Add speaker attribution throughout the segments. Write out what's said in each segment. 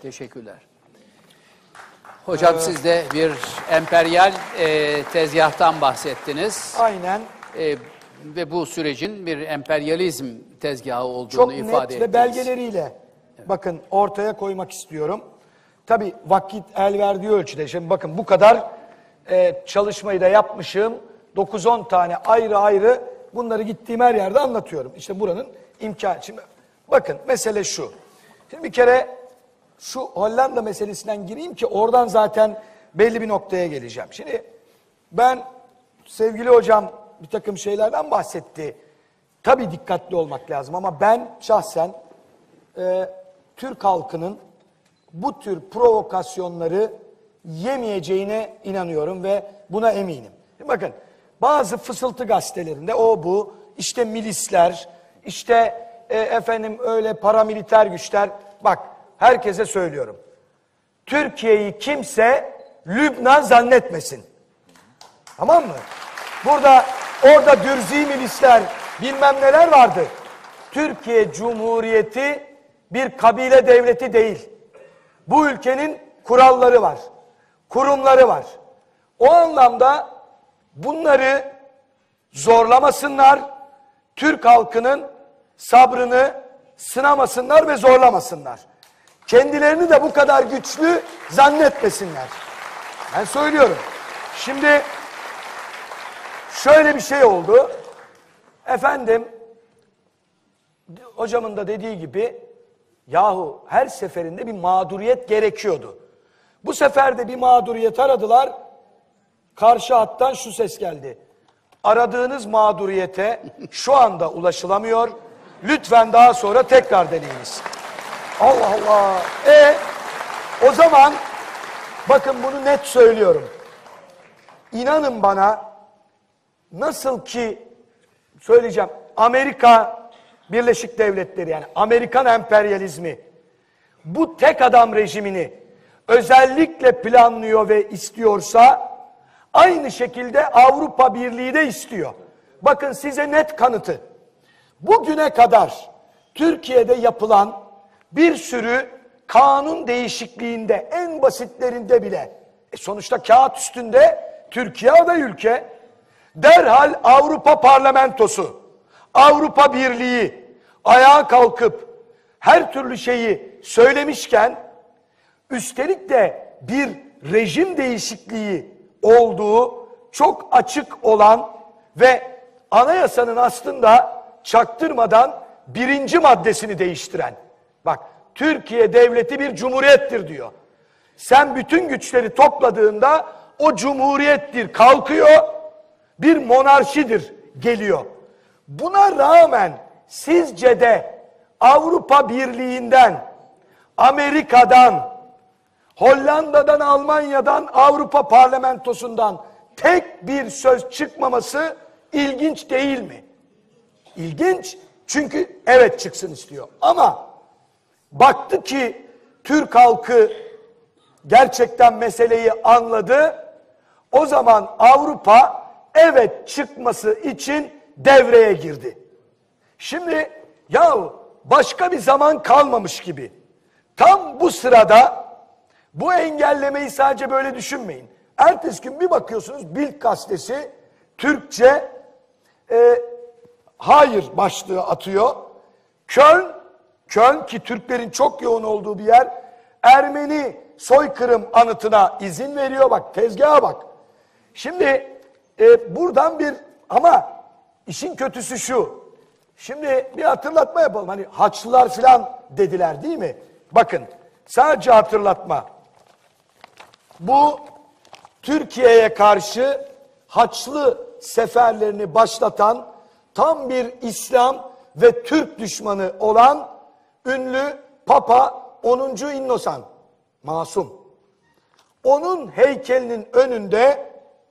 Speaker 1: Teşekkürler. Hocam siz de bir emperyal tezgahtan bahsettiniz.
Speaker 2: Aynen.
Speaker 1: Ve bu sürecin bir emperyalizm tezgahı olduğunu
Speaker 2: Çok
Speaker 1: ifade
Speaker 2: net
Speaker 1: ettiniz.
Speaker 2: ve belgeleriyle bakın ortaya koymak istiyorum. Tabii vakit el verdiği ölçüde. Şimdi bakın bu kadar çalışmayı da yapmışım. 9-10 tane ayrı ayrı bunları gittiğim her yerde anlatıyorum. İşte buranın imkanı. Şimdi bakın mesele şu. Şimdi bir kere şu Hollanda meselesinden gireyim ki oradan zaten belli bir noktaya geleceğim. Şimdi ben sevgili hocam bir takım şeylerden bahsetti. Tabii dikkatli olmak lazım ama ben şahsen Türk halkının bu tür provokasyonları yemeyeceğine inanıyorum ve buna eminim. Şimdi bakın bazı fısıltı gazetelerinde o bu işte milisler işte efendim öyle paramiliter güçler, bak herkese söylüyorum. Türkiye'yi kimse Lübnan zannetmesin. Tamam mı? Orada dürzi milisler bilmem neler vardı. Türkiye Cumhuriyeti bir kabile devleti değil. Bu ülkenin kuralları var. Kurumları var. O anlamda bunları zorlamasınlar. Türk halkının sabrını sınamasınlar ve zorlamasınlar. Kendilerini de bu kadar güçlü zannetmesinler. Ben söylüyorum. Şimdi şöyle bir şey oldu. Efendim hocamın da dediği gibi yahu her seferinde bir mağduriyet gerekiyordu. Bu sefer de bir mağduriyet aradılar. Karşı hattan şu ses geldi. Aradığınız mağduriyete şu anda ulaşılamıyor. Lütfen daha sonra tekrar deneyiniz. Allah Allah. O zaman bakın bunu net söylüyorum. İnanın bana, nasıl ki söyleyeceğim, Amerika Birleşik Devletleri, yani Amerikan emperyalizmi bu tek adam rejimini özellikle planlıyor ve istiyorsa, aynı şekilde Avrupa Birliği de istiyor. Bakın size net kanıtı. Bugüne kadar Türkiye'de yapılan bir sürü kanun değişikliğinde, en basitlerinde bile, sonuçta kağıt üstünde Türkiye aday ülke, derhal Avrupa Parlamentosu, Avrupa Birliği ayağa kalkıp her türlü şeyi söylemişken, üstelik de bir rejim değişikliği olduğu çok açık olan ve anayasanın aslında çaktırmadan 1. maddesini değiştiren, bak Türkiye devleti bir cumhuriyettir diyor. Sen bütün güçleri topladığında o cumhuriyettir kalkıyor, bir monarşidir geliyor. Buna rağmen sizce de Avrupa Birliği'nden, Amerika'dan, Hollanda'dan, Almanya'dan, Avrupa Parlamentosu'ndan tek bir söz çıkmaması ilginç değil mi? İlginç, çünkü evet çıksın istiyor. Ama baktı ki Türk halkı gerçekten meseleyi anladı. O zaman Avrupa evet çıkması için devreye girdi. Şimdi yahu başka bir zaman kalmamış gibi. Tam bu sırada bu engellemeyi sadece böyle düşünmeyin. Ertesi gün bir bakıyorsunuz Bild gazetesi Türkçe hayır başlığı atıyor. Köln ki Türklerin çok yoğun olduğu bir yer, Ermeni soykırım anıtına izin veriyor. Bak tezgaha bak. Şimdi buradan ama işin kötüsü şu. Şimdi bir hatırlatma yapalım. Hani Haçlılar filan dediler değil mi? Bakın sadece hatırlatma. Bu Türkiye'ye karşı Haçlı seferlerini başlatan tam bir İslam ve Türk düşmanı olan ünlü Papa 10. İnnosan, masum. Onun heykelinin önünde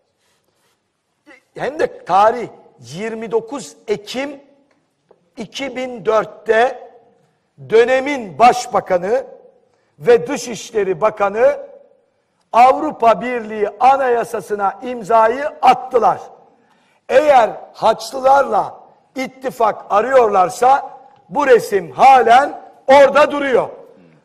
Speaker 2: hem de tarih 29 Ekim 2004'te dönemin başbakanı ve Dışişleri Bakanı Avrupa Birliği Anayasası'na imzayı attılar. Eğer Haçlılarla ittifak arıyorlarsa bu resim halen orada duruyor.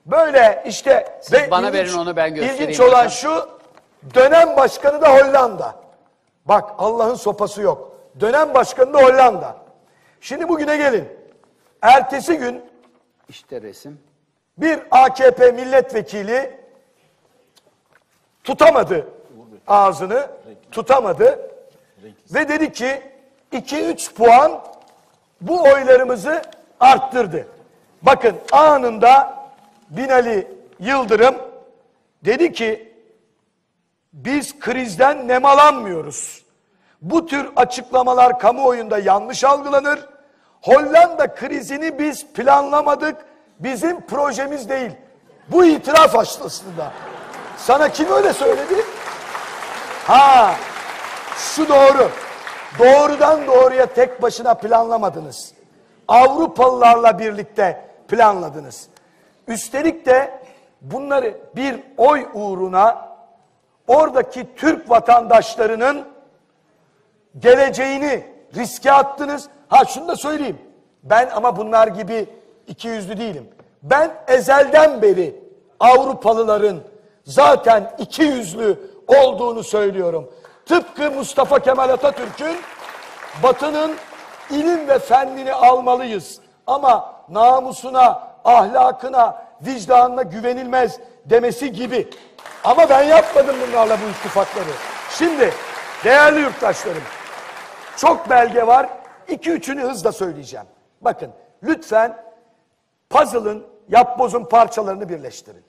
Speaker 2: Böyle işte
Speaker 1: Siz bana verin onu, ben göstereyim
Speaker 2: İlginç olan
Speaker 1: hocam.
Speaker 2: şu, dönem başkanı da Hollanda. Bak Allah'ın sopası yok. Dönem başkanı da Hollanda. Şimdi bugüne gelin. Ertesi gün
Speaker 1: İşte resim.
Speaker 2: bir AKP milletvekili tutamadı ağzını, tutamadı ve dedi ki 2-3 puan bu oylarımızı arttırdı. Bakın anında Binali Yıldırım dedi ki biz krizden nemalanmıyoruz. Bu tür açıklamalar kamuoyunda yanlış algılanır. Hollanda krizini biz planlamadık. Bizim projemiz değil. Bu itiraf aslında. Sana kim öyle söyledi? Ha, şu doğru. Doğrudan doğruya tek başına planlamadınız. Avrupalılarla birlikte planladınız. Üstelik de bunları bir oy uğruna oradaki Türk vatandaşlarının geleceğini riske attınız. Ha şunu da söyleyeyim. Ben ama bunlar gibi ikiyüzlü değilim. Ben ezelden beri Avrupalıların zaten ikiyüzlü olduğunu söylüyorum. Tıpkı Mustafa Kemal Atatürk'ün Batı'nın ilim ve fennini almalıyız. Ama namusuna, ahlakına, vicdanına güvenilmez demesi gibi. Ama ben yapmadım bunlarla bu ittifakları. Şimdi değerli yurttaşlarım, çok belge var. 2-3'ünü hızla söyleyeceğim. Bakın lütfen puzzle'ın, yapbozun parçalarını birleştirin.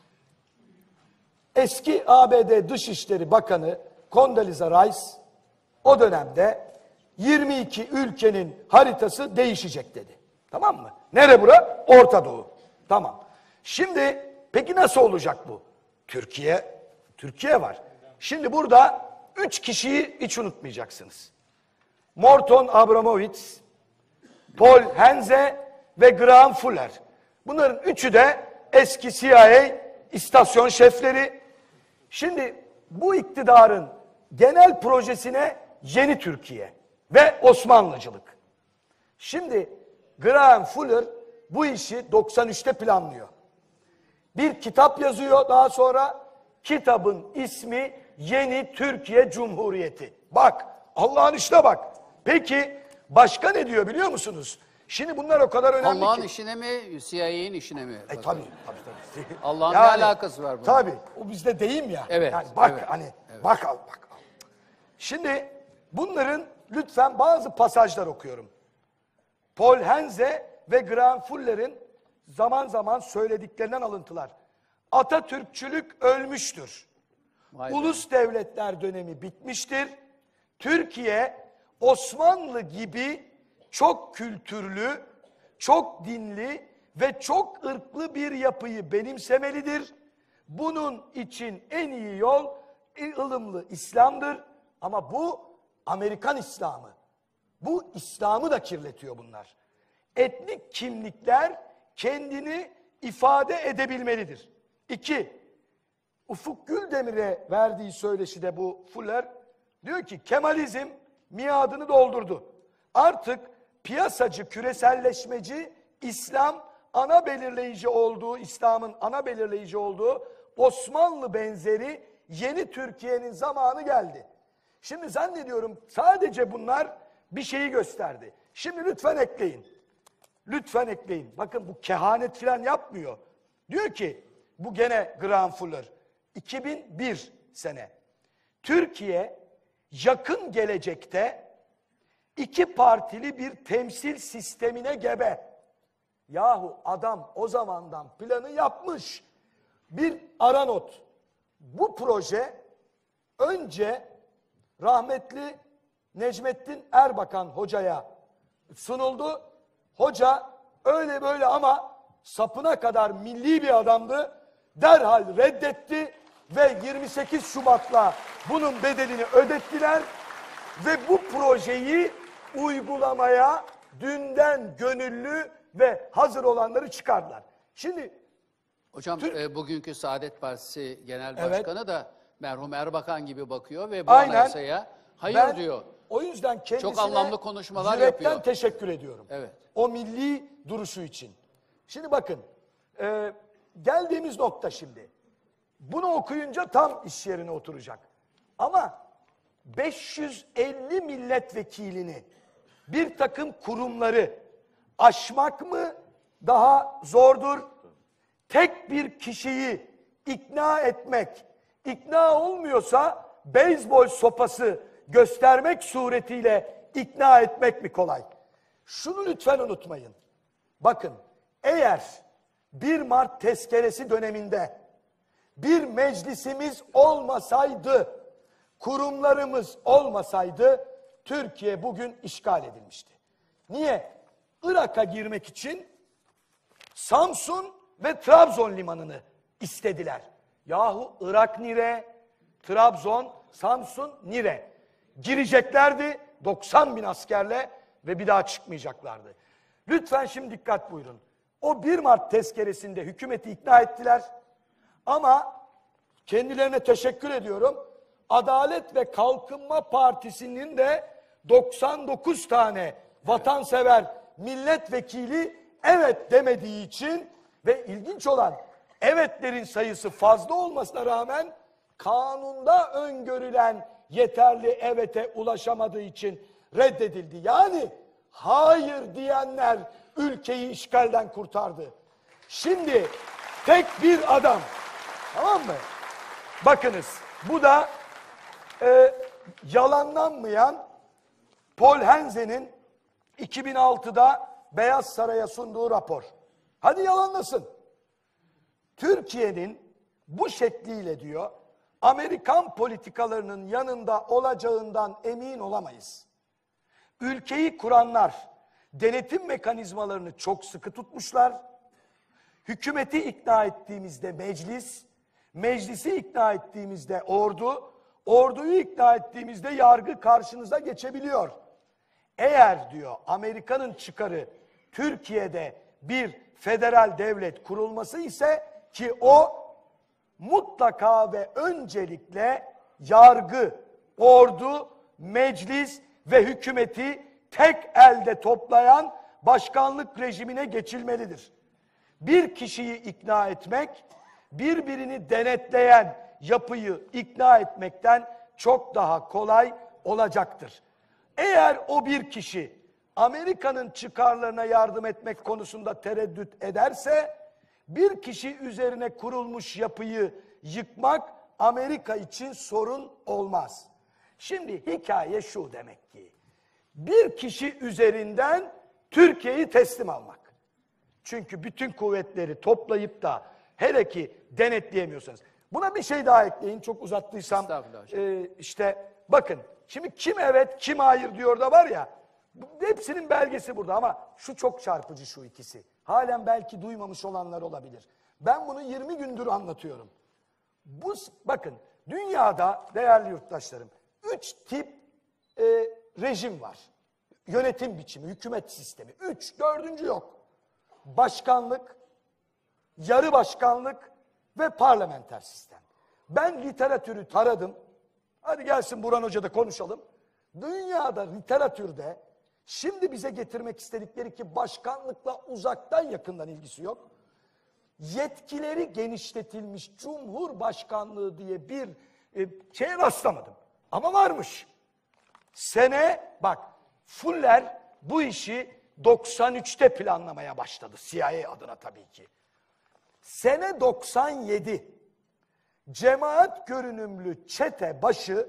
Speaker 2: Eski ABD Dışişleri Bakanı Condoleezza Rice o dönemde 22 ülkenin haritası değişecek dedi. Tamam mı? Nere bura? Orta Doğu. Tamam. Şimdi peki nasıl olacak bu? Türkiye var. Şimdi burada 3 kişiyi hiç unutmayacaksınız. Morton Abramovich, Paul Henze ve Graham Fuller. Bunların üçü de eski CIA istasyon şefleri. Şimdi bu iktidarın genel projesine yeni Türkiye ve Osmanlıcılık. Şimdi Graham Fuller bu işi 93'te planlıyor. Bir kitap yazıyor daha sonra. Kitabın ismi Yeni Türkiye Cumhuriyeti. Bak Allah'ın işine bak. Peki başka ne diyor biliyor musunuz? Şimdi bunlar o kadar önemli ki.
Speaker 1: Allah'ın işine mi, CIA'nin işine mi?
Speaker 2: Tabii.
Speaker 1: Allah'ın ne alakası var bunun?
Speaker 2: Tabii. O bizde deyim ya.
Speaker 1: Evet.
Speaker 2: Yani bak
Speaker 1: evet,
Speaker 2: hani
Speaker 1: evet.
Speaker 2: bak al. Şimdi bunların lütfen bazı pasajlar okuyorum. Paul Henze ve Graham Fuller'in zaman zaman söylediklerinden alıntılar. Atatürkçülük ölmüştür. Ulus devletler dönemi bitmiştir. Türkiye Osmanlı gibi çok kültürlü, çok dinli ve çok ırklı bir yapıyı benimsemelidir. Bunun için en iyi yol ılımlı İslam'dır. Ama bu Amerikan İslam'ı. Bu İslam'ı da kirletiyor bunlar. Etnik kimlikler kendini ifade edebilmelidir. 2. Ufuk Güldemir'e verdiği söyleşide bu Fuller diyor ki Kemalizm miadını doldurdu. Artık piyasacı, küreselleşmeci İslam'ın ana belirleyici olduğu Osmanlı benzeri yeni Türkiye'nin zamanı geldi. Şimdi zannediyorum sadece bunlar bir şeyi gösterdi. Şimdi lütfen ekleyin. Lütfen ekleyin. Bakın bu kehanet falan yapmıyor. Diyor ki bu gene Graham Fuller 2001 sene. Türkiye yakın gelecekte 2 partili bir temsil sistemine gebe. Yahu adam o zamandan planı yapmış. Bir ara not. Bu proje önce rahmetli Necmettin Erbakan hocaya sunuldu. Hoca öyle böyle ama sapına kadar milli bir adamdı. Derhal reddetti ve 28 Şubat'la bunun bedelini ödettiler ve bu projeyi uygulamaya dünden gönüllü ve hazır olanları çıkardılar. Şimdi
Speaker 1: hocam bugünkü Saadet Partisi Genel
Speaker 2: Evet.
Speaker 1: Başkanı da merhum Erbakan gibi bakıyor ve bu
Speaker 2: Aynen.
Speaker 1: anayasaya hayır
Speaker 2: ben
Speaker 1: diyor.
Speaker 2: o yüzden kendisine
Speaker 1: Çok anlamlı konuşmalar
Speaker 2: yürekten
Speaker 1: yapıyor.
Speaker 2: teşekkür ediyorum.
Speaker 1: Evet.
Speaker 2: O milli duruşu için. Şimdi bakın geldiğimiz nokta şimdi. Bunu okuyunca tam iş yerine oturacak. Ama 550 milletvekilini, bir takım kurumları aşmak mı daha zordur? Tek bir kişiyi ikna etmek, ikna olmuyorsa beyzbol sopası göstermek suretiyle ikna etmek mi kolay? Şunu lütfen unutmayın. Bakın, eğer 1 Mart tezkeresi döneminde bir meclisimiz olmasaydı, kurumlarımız olmasaydı, Türkiye bugün işgal edilmişti. Niye? Irak'a girmek için Samsun ve Trabzon limanını istediler. Yahu Irak nire, Trabzon, Samsun nire. Gireceklerdi 90 bin askerle ve bir daha çıkmayacaklardı. Lütfen şimdi dikkat buyurun. O 1 Mart tezkeresinde hükümeti ikna ettiler. Ama kendilerine teşekkür ediyorum. Adalet ve Kalkınma Partisi'nin de 99 tane vatansever milletvekili evet demediği için ve ilginç olan evetlerin sayısı fazla olmasına rağmen kanunda öngörülen yeterli evete ulaşamadığı için reddedildi. Yani hayır diyenler ülkeyi işgalden kurtardı. Şimdi tek bir adam, tamam mı? Bakınız, bu da yalanlanmayan Paul Henze'nin 2006'da Beyaz Saray'a sunduğu rapor. Hadi yalanlasın. Türkiye'nin bu şekliyle diyor, Amerikan politikalarının yanında olacağından emin olamayız. Ülkeyi kuranlar denetim mekanizmalarını çok sıkı tutmuşlar. Hükümeti ikna ettiğimizde meclis, meclisi ikna ettiğimizde ordu, orduyu ikna ettiğimizde yargı karşınıza geçebiliyor. Eğer diyor Amerika'nın çıkarı Türkiye'de bir federal devlet kurulması ise ki o mutlaka ve öncelikle yargı, ordu, meclis ve hükümeti tek elde toplayan başkanlık rejimine geçilmelidir. Bir kişiyi ikna etmek, birbirini denetleyen yapıyı ikna etmekten çok daha kolay olacaktır. Eğer o bir kişi Amerika'nın çıkarlarına yardım etmek konusunda tereddüt ederse, bir kişi üzerine kurulmuş yapıyı yıkmak Amerika için sorun olmaz. Şimdi hikaye şu demek ki, bir kişi üzerinden Türkiye'yi teslim almak. Çünkü bütün kuvvetleri toplayıp da hele ki denetleyemiyorsanız. Buna bir şey daha ekleyin, çok uzattıysam. İşte bakın, şimdi kim evet kim hayır diyor da var ya, hepsinin belgesi burada ama şu çok çarpıcı, şu ikisi. Halen belki duymamış olanlar olabilir. Ben bunu 20 gündür anlatıyorum. Bakın, dünyada değerli yurttaşlarım 3 tip rejim var. Yönetim biçimi, hükümet sistemi. 3, dördüncü yok. Başkanlık, yarı başkanlık ve parlamenter sistem. Ben literatürü taradım. Hadi gelsin Burhan Hoca da konuşalım. Dünyada literatürde şimdi bize getirmek istedikleri ki başkanlıkla uzaktan yakından ilgisi yok. Yetkileri genişletilmiş cumhurbaşkanlığı diye bir şeye rastlamadım. Ama varmış. Bak Fuller bu işi 93'te planlamaya başladı. CIA adına tabii ki. Sene 97 cemaat görünümlü çete başı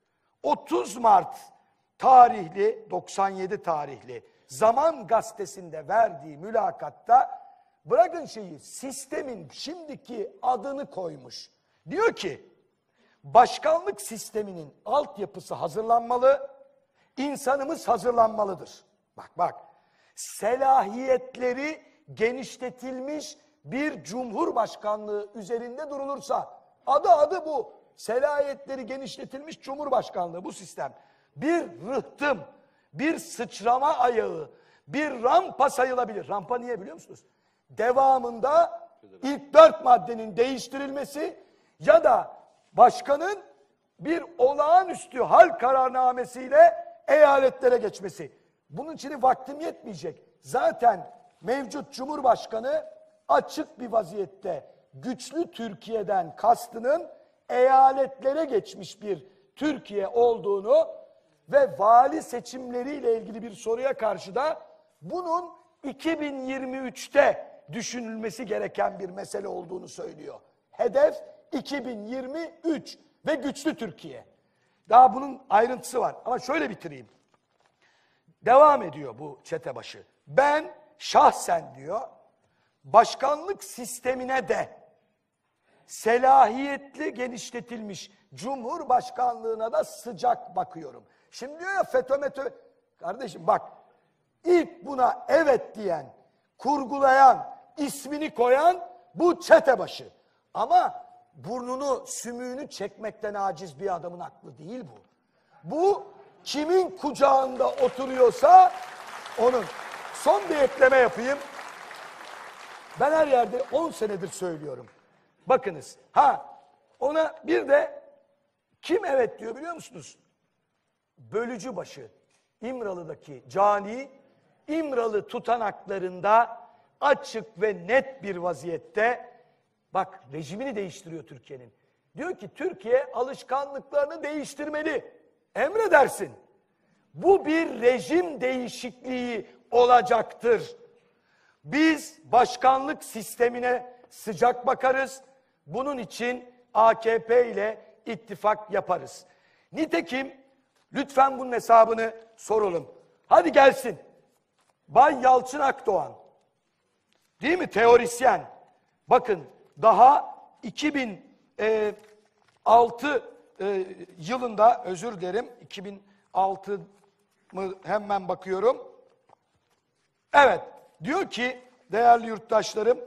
Speaker 2: 30 Mart tarihli, 97 tarihli Zaman Gazetesi'nde verdiği mülakatta, bırakın şeyi, sistemin şimdiki adını koymuş. Diyor ki, başkanlık sisteminin altyapısı hazırlanmalı, insanımız hazırlanmalıdır. Bak, selahiyetleri genişletilmiş bir cumhurbaşkanlığı üzerinde durulursa, adı bu, selahiyetleri genişletilmiş cumhurbaşkanlığı, bu sistem bir rıhtım, bir sıçrama ayağı, bir rampa sayılabilir. Rampa niye biliyor musunuz? Devamında ilk 4 maddenin değiştirilmesi ya da başkanın bir olağanüstü hal kararnamesiyle eyaletlere geçmesi. Bunun için vaktim yetmeyecek. Zaten mevcut Cumhurbaşkanı açık bir vaziyette güçlü Türkiye'den kastının eyaletlere geçmiş bir Türkiye olduğunu ve vali seçimleriyle ilgili bir soruya karşı da bunun 2023'te düşünülmesi gereken bir mesele olduğunu söylüyor. Hedef 2023 ve güçlü Türkiye. Daha bunun ayrıntısı var ama şöyle bitireyim. Devam ediyor bu çetebaşı. Ben şahsen diyor, başkanlık sistemine de selahiyetli genişletilmiş Cumhurbaşkanlığına da sıcak bakıyorum. Şimdi diyor ya FETÖ. Kardeşim bak, ilk buna evet diyen, kurgulayan, ismini koyan bu çetebaşı. Ama burnunu, sümüğünü çekmekten aciz bir adamın aklı değil bu. Bu kimin kucağında oturuyorsa onun. Son bir ekleme yapayım. Ben her yerde 10 senedir söylüyorum. Bakınız. Ona bir de kim evet diyor biliyor musunuz? Bölücübaşı, İmralı'daki cani, İmralı tutanaklarında açık ve net bir vaziyette, bak rejimini değiştiriyor Türkiye'nin. Diyor ki Türkiye alışkanlıklarını değiştirmeli. Emredersin. Bu bir rejim değişikliği olacaktır. Biz başkanlık sistemine sıcak bakarız. Bunun için AKP ile ittifak yaparız. Nitekim lütfen bunun hesabını soralım. Hadi gelsin. Bay Yalçın Akdoğan. Değil mi? Teorisyen. Bakın daha 2006 yılında, özür dilerim, 2006 mı hemen bakıyorum. Evet, diyor ki değerli yurttaşlarım,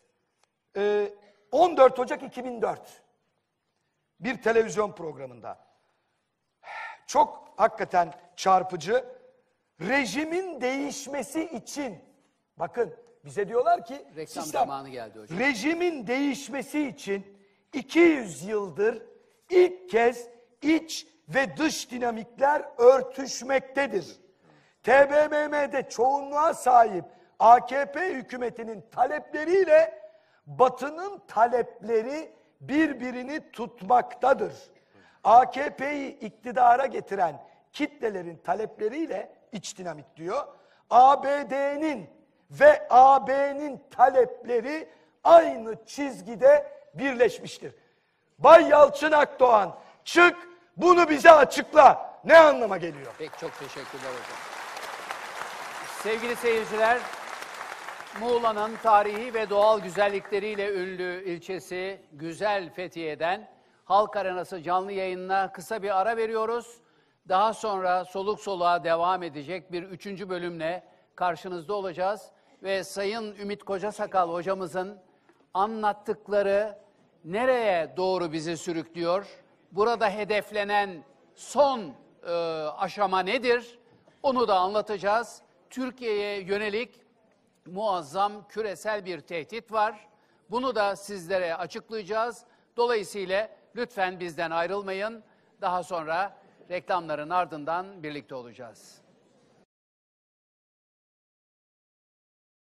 Speaker 2: 14 Ocak 2004 bir televizyon programında çok hakikaten çarpıcı, rejimin değişmesi için, bakın bize diyorlar ki
Speaker 1: reklam
Speaker 2: sistem,
Speaker 1: zamanı geldi hocam.
Speaker 2: Rejimin değişmesi için 200 yıldır ilk kez iç ve dış dinamikler örtüşmektedir. TBMM'de çoğunluğa sahip AKP hükümetinin talepleriyle Batı'nın talepleri birbirini tutmaktadır. AKP'yi iktidara getiren kitlelerin talepleriyle iç dinamik diyor. ABD'nin ve AB'nin talepleri aynı çizgide birleşmiştir. Bay Yalçın Akdoğan, çık bunu bize açıkla. Ne anlama geliyor?
Speaker 1: Peki, çok teşekkürler hocam. Sevgili seyirciler, Muğla'nın tarihi ve doğal güzellikleriyle ünlü ilçesi Güzel Fethiye'den Halk Arenası canlı yayınına kısa bir ara veriyoruz. Daha sonra soluk soluğa devam edecek bir 3. bölümle karşınızda olacağız. Ve Sayın Ümit Kocasakal hocamızın anlattıkları nereye doğru bizi sürüklüyor? Burada hedeflenen son aşama nedir? Onu da anlatacağız. Türkiye'ye yönelik muazzam küresel bir tehdit var. Bunu da sizlere açıklayacağız. Dolayısıyla lütfen bizden ayrılmayın. Daha sonra reklamların ardından birlikte olacağız.